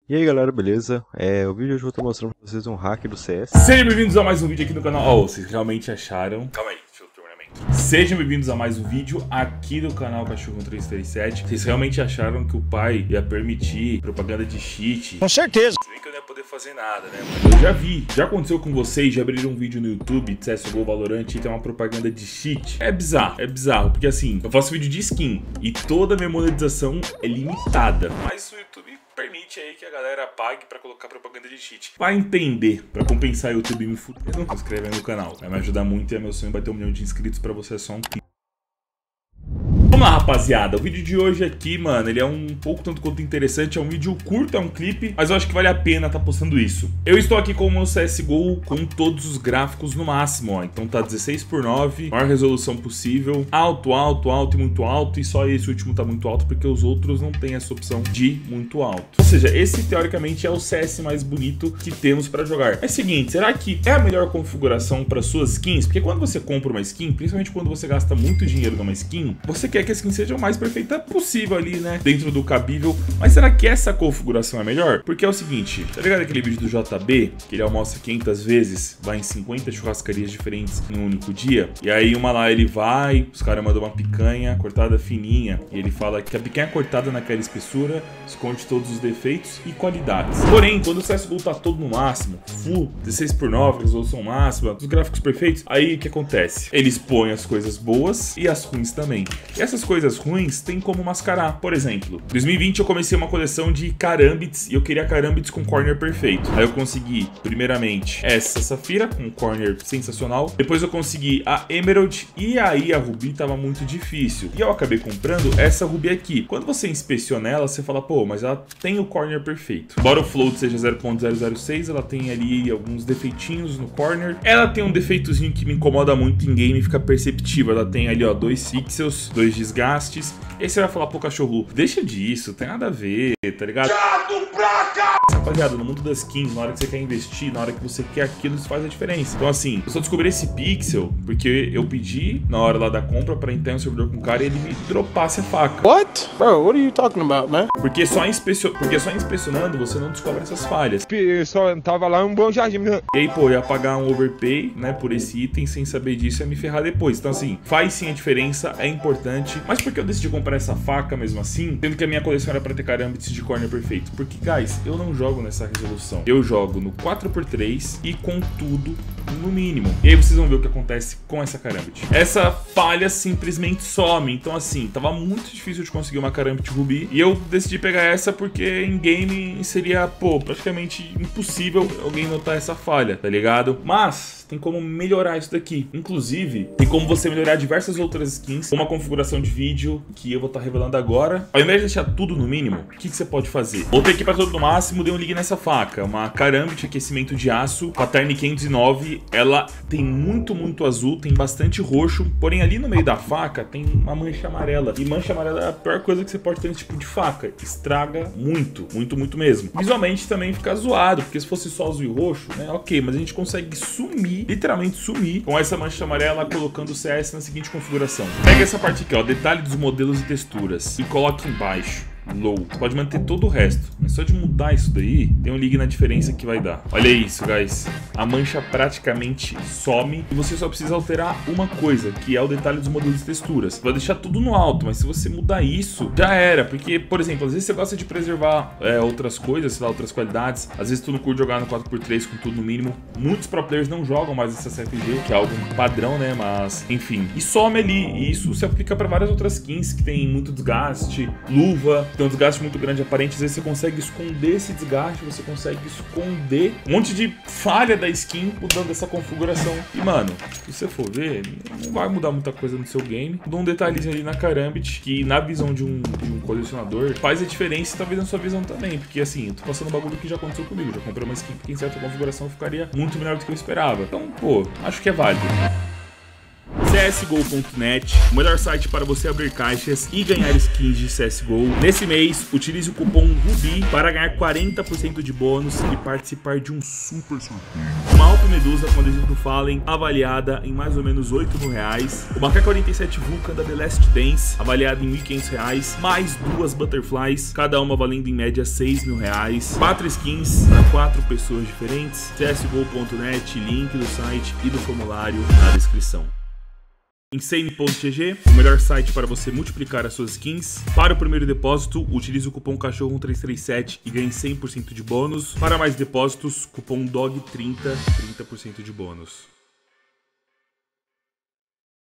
E aí galera, beleza? O vídeo de hoje eu vou estar mostrando pra vocês um hack do CS. Sejam bem-vindos a mais um vídeo aqui no canal. Oh, vocês realmente acharam? Calma aí, deixa eu terminar a intro. Sejam bem-vindos a mais um vídeo aqui do canal Cachorro 337. Vocês realmente acharam que o pai ia permitir propaganda de cheat? Com certeza. Se bem que eu não ia poder fazer nada, né? Eu já vi, já aconteceu com vocês, já abriram um vídeo no YouTube de CSGO Valorant e tem uma propaganda de cheat. É bizarro, porque assim, eu faço vídeo de skin e toda a minha monetização é limitada. Mas o YouTube permite aí que a galera pague pra colocar propaganda de cheat. Vai entender, pra compensar o YouTube me fudendo, se inscreve aí no canal. Vai me ajudar muito e é meu sonho bater 1 milhão de inscritos pra você, é só um clique. Vamos lá, rapaziada, o vídeo de hoje aqui, mano, ele é um pouco tanto quanto interessante, é um vídeo curto, é um clipe, mas eu acho que vale a pena tá postando isso. Eu estou aqui com o meu CSGO com todos os gráficos no máximo, ó, então tá 16:9, maior resolução possível, alto e muito alto, e só esse último tá muito alto porque os outros não tem essa opção de muito alto. Ou seja, esse teoricamente é o CS mais bonito que temos pra jogar. É o seguinte, será que é a melhor configuração para suas skins? Porque quando você compra uma skin, principalmente quando você gasta muito dinheiro numa skin, você quer que a skin seja o mais perfeita possível ali, né? Dentro do cabível. Mas será que essa configuração é melhor? Porque é o seguinte, tá ligado aquele vídeo do JB? Que ele almoça 500 vezes, vai em 50 churrascarias diferentes em um único dia. E aí uma lá ele vai, os caras mandam uma picanha cortada fininha. E ele fala que a picanha cortada naquela espessura esconde todos os defeitos e qualidades. Porém, quando o CSGO tá todo no máximo, full, 16:9, resolução máxima, os gráficos perfeitos, aí o que acontece? Eles põem as coisas boas e as ruins também. E essas coisas ruins tem como mascarar. Por exemplo, em 2020 eu comecei uma coleção de Karambits e eu queria Karambits com corner perfeito. Aí eu consegui, primeiramente, essa Safira com corner sensacional. Depois eu consegui a Emerald e aí a Ruby tava muito difícil. E eu acabei comprando essa Ruby aqui. Quando você inspeciona ela, você fala, pô, mas ela tem o corner perfeito. Embora o float seja 0.006, ela tem ali alguns defeitinhos no corner. Ela tem um defeitozinho que me incomoda muito em game, fica perceptível. Ela tem ali, ó, 2 pixels, 2 desgastes. E aí você vai falar, pô, cachorro, deixa disso, tem nada a ver, tá ligado? Rapaziada, no mundo das skins, na hora que você quer investir, na hora que você quer aquilo, isso faz a diferença. Então assim, eu só descobri esse pixel porque eu pedi na hora lá da compra pra entrar no servidor com o cara e ele me dropasse a faca. What? Bro, what are you talking about, man? Porque só inspecionando você não descobre essas falhas. Só tava lá um bom jardim. E aí, pô, eu ia pagar um overpay, né, por esse item sem saber disso, ia me ferrar depois. Então assim, faz sim a diferença, é importante. Mas por que eu decidi comprar essa faca mesmo assim? Tendo que a minha coleção era pra ter Karambits de corner perfeito. Porque, guys, eu não jogo nessa resolução. Eu jogo no 4x3 e com tudo no mínimo. E aí vocês vão ver o que acontece com essa Karambit. Essa falha simplesmente some. Então assim, tava muito difícil de conseguir uma Karambit Ruby. E eu decidi pegar essa porque em game seria, pô, praticamente impossível alguém notar essa falha, tá ligado? Mas tem como melhorar isso daqui. Inclusive, tem como você melhorar diversas outras skins com uma configuração de vídeo que eu vou estar revelando agora. Ao invés de deixar tudo no mínimo, o que você pode fazer? Botei aqui para todo no máximo, dei um ligue nessa faca. Uma Karambit aquecimento de aço, pattern 509. Ela tem muito azul, tem bastante roxo. Porém, ali no meio da faca tem uma mancha amarela. E mancha amarela é a pior coisa que você pode ter nesse tipo de faca. Estraga muito mesmo. Visualmente também fica zoado, porque se fosse só azul e roxo, né, ok. Mas a gente consegue sumir, literalmente sumir, com essa mancha amarela colocando o CS na seguinte configuração. Pega essa parte aqui, ó, detalhe dos modelos e texturas, e coloque embaixo. Low. Você pode manter todo o resto, mas só de mudar isso daí, tem um ligue na diferença que vai dar. Olha isso, guys. A mancha praticamente some e você só precisa alterar uma coisa, que é o detalhe dos modelos e texturas. Você vai deixar tudo no alto, mas se você mudar isso, já era. Porque, por exemplo, às vezes você gosta de preservar outras coisas, sei lá, outras qualidades. Às vezes tu não curte jogar no 4x3 com tudo no mínimo. Muitos pro players não jogam mais essa CFG, que é algo padrão, né? Mas, enfim. E some ali. E isso se aplica para várias outras skins que tem muito desgaste, luva. Tem um desgaste muito grande aparente, às vezes você consegue esconder esse desgaste, você consegue esconder um monte de falha da skin mudando essa configuração. E mano, se você for ver, não vai mudar muita coisa no seu game. Dá um detalhezinho ali na Karambit, que na visão de um colecionador faz a diferença e talvez na sua visão também. Porque assim, eu tô passando um bagulho que já aconteceu comigo, já comprei uma skin que em certa configuração ficaria muito melhor do que eu esperava. Então, pô, acho que é válido. CSGO.net, o melhor site para você abrir caixas e ganhar skins de CSGO. Nesse mês, utilize o cupom RUBI para ganhar 40% de bônus e participar de um super sorteio. Uma Alp Medusa com adesivo do Fallen, avaliada em mais ou menos R$8.000. Uma K-47 Vulcan da The Last Dance, avaliada em R$1.500, mais 2 Butterflies, cada uma valendo em média R$6.000. 4 skins para 4 pessoas diferentes. CSGO.net, link do site e do formulário na descrição. Insane.gg, o melhor site para você multiplicar as suas skins. Para o primeiro depósito, utilize o cupom CACHORRO1337 e ganhe 100% de bônus. Para mais depósitos, cupom DOG30, 30% de bônus.